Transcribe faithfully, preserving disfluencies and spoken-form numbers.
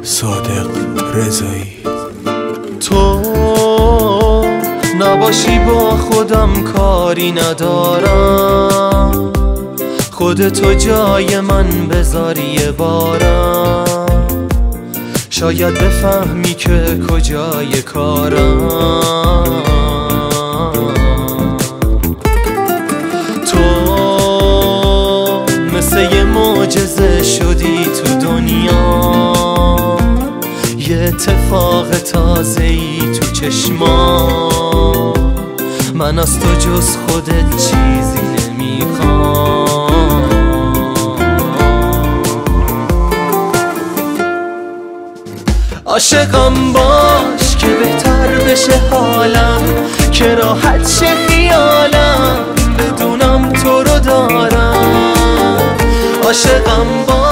صادق رضایی. تو نباشی با خودم کاری ندارم، خودتو جای من بذاری یه بارم، شاید بفهمی که کجای کارم. تو مثل یه معجزه شدی تو دنیا، یه اتفاق تازه‌ای تو چشما، من از تو جز خودت چیزی نمیخوام. عاشقم باش که بهتر بشه حالم، که راحت شه خیالم بدونم تو رو دارم. عاشقم باش